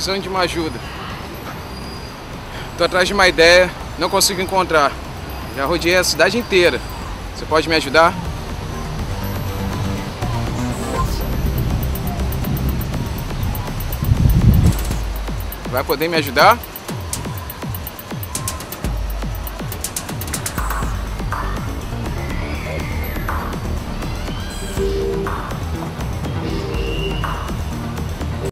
precisando de uma ajuda. Tô atrás de uma ideia, não consigo encontrar. Já rodeei a cidade inteira. Você pode me ajudar? Vai poder me ajudar?